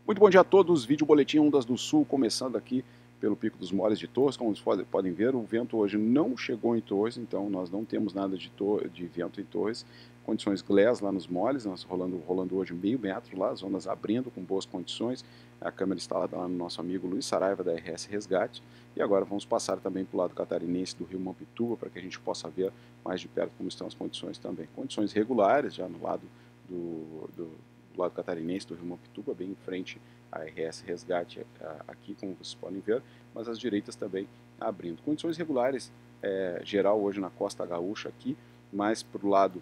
Muito bom dia a todos, vídeo Boletim Ondas do Sul, começando aqui pelo Pico dos Moles de Torres. Como vocês podem ver, o vento hoje não chegou em Torres, então nós não temos nada de vento em Torres. Condições glés lá nos moles, nós rolando hoje meio metro lá, as ondas abrindo com boas condições. A câmera instalada lá no nosso amigo Luiz Saraiva, da RS Resgate. E agora vamos passar também para o lado catarinense do rio Mampituba, para que a gente possa ver mais de perto como estão as condições também. Condições regulares, já no lado do lado catarinense do rio Mampituba, bem em frente à RS Resgate aqui, como vocês podem ver, mas as direitas também abrindo. Condições regulares geral hoje na costa gaúcha aqui, mais para o lado,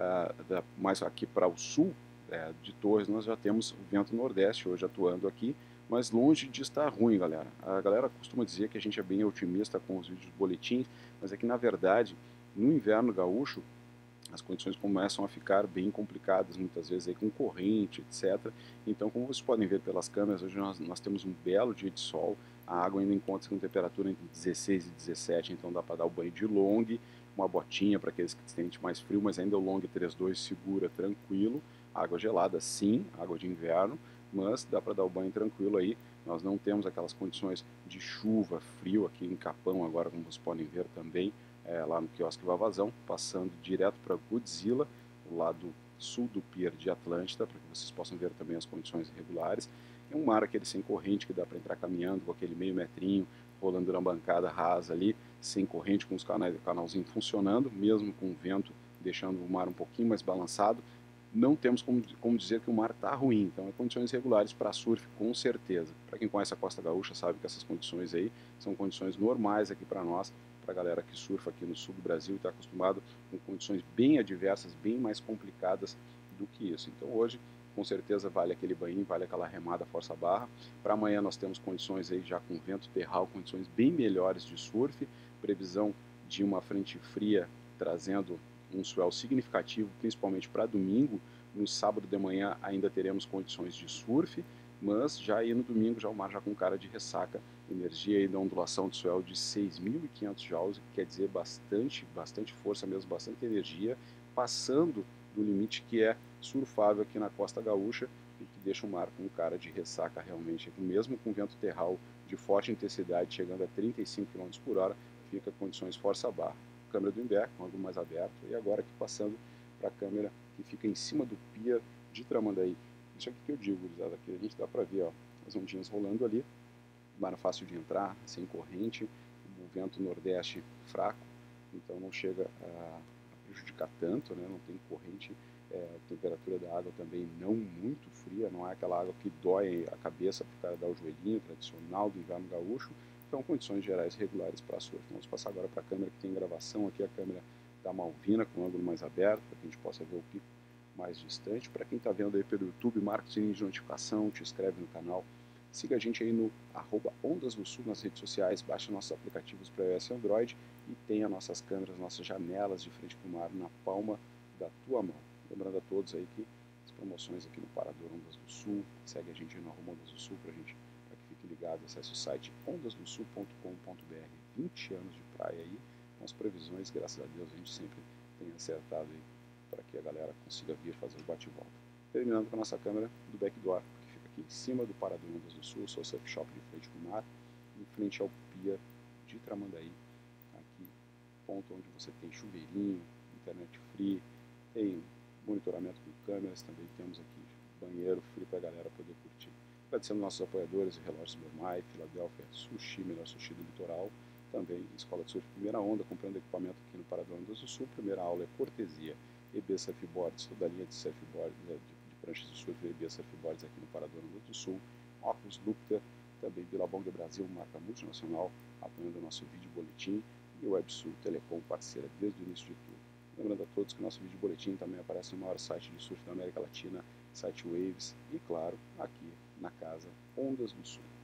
mais aqui para o sul de Torres, nós já temos o vento nordeste hoje atuando aqui, mas longe de estar ruim, galera. A galera costuma dizer que a gente é bem otimista com os vídeos boletins, mas é que na verdade, no inverno gaúcho, as condições começam a ficar bem complicadas, muitas vezes aí com corrente, etc. Então, como vocês podem ver pelas câmeras, hoje nós temos um belo dia de sol, a água ainda encontra-se com temperatura entre 16 e 17, então dá para dar o banho de long, uma botinha para aqueles que sentem mais frio, mas ainda o long 32 segura, tranquilo, água gelada sim, água de inverno, mas dá para dar o banho tranquilo aí. Nós não temos aquelas condições de chuva, frio aqui em Capão agora, como vocês podem ver também, lá no quiosque Vavazão, passando direto para Godzilla, o lado sul do Pier de Atlântida, para que vocês possam ver também as condições regulares. É um mar aquele sem corrente, que dá para entrar caminhando com aquele meio metrinho, rolando na bancada rasa ali, sem corrente, com os canalzinho funcionando, mesmo com o vento deixando o mar um pouquinho mais balançado. Não temos como dizer que o mar está ruim, então é condições regulares para surf com certeza. Para quem conhece a Costa Gaúcha sabe que essas condições aí são condições normais aqui para nós, para a galera que surfa aqui no sul do Brasil e está acostumado com condições bem adversas, bem mais complicadas do que isso. Então hoje, com certeza, vale aquele banho, vale aquela remada força barra. Para amanhã nós temos condições aí já com vento terral, condições bem melhores de surf, previsão de uma frente fria trazendo um swell significativo, principalmente para domingo. No sábado de manhã ainda teremos condições de surf, mas já aí no domingo já o mar já com cara de ressaca, energia aí da ondulação de swell de 6.500 joules, que quer dizer bastante força mesmo, bastante energia, passando do limite que é surfável aqui na Costa Gaúcha e que deixa o mar com cara de ressaca realmente, mesmo com vento terral de forte intensidade chegando a 35 km por hora, fica condições força barra. Câmera do Imbé, com ângulo mais aberto, e agora aqui passando para a câmera que fica em cima do pier de Tramandaí. Isso aqui que eu digo, gurizada, aqui a gente dá para ver ó, as ondinhas rolando ali, mar fácil de entrar, sem corrente, o vento nordeste fraco, então não chega a prejudicar tanto, né? Não tem corrente, a temperatura da água também não muito fria, não é aquela água que dói a cabeça para o cara dar o joelhinho, tradicional do inverno gaúcho, então condições gerais regulares para surf. Vamos passar agora para a câmera que tem gravação, aqui a câmera da Malvina com ângulo mais aberto, para que a gente possa ver o pico mais distante. Para quem está vendo aí pelo YouTube, marca o sininho de notificação, te inscreve no canal. Siga a gente aí no @Ondas do Sul nas redes sociais, baixe nossos aplicativos para iOS e Android e tenha nossas câmeras, nossas janelas de frente para o mar na palma da tua mão. Lembrando a todos aí que as promoções aqui no Parador Ondas do Sul, segue a gente aí no @Ondas do Sul para que fique ligado, acesse o site ondasdosul.com.br, 20 anos de praia aí, com as previsões, graças a Deus a gente sempre tem acertado aí para que a galera consiga vir fazer o bate-volta. Terminando com a nossa câmera do backdoor, que fica aqui em cima do Parador Ondas do Sul, seu surf shop de frente para o mar, em frente ao Pier de Tramandaí, aqui, ponto onde você tem chuveirinho, internet free, tem monitoramento com câmeras, também temos aqui banheiro free para a galera poder curtir. Agradecendo nossos apoiadores, o Relógios Gourmet, Filadélfia Sushi, melhor sushi do litoral, também Escola de Surf Primeira Onda, comprando equipamento aqui no Parador Ondas do Sul. Primeira aula é cortesia, EB Surfboards, toda a linha de surfboards, de pranchas de surf EB Surfboards aqui no Parador Ondas do Sul. Óculos Lupta, também Billabong Brasil, marca multinacional, apoiando o nosso vídeo boletim, e o WebSul Telecom, parceira desde o início de tudo. Lembrando a todos que o nosso vídeo boletim também aparece no maior site de surf da América Latina, site Waves, e claro, aqui na casa Ondas do Sul.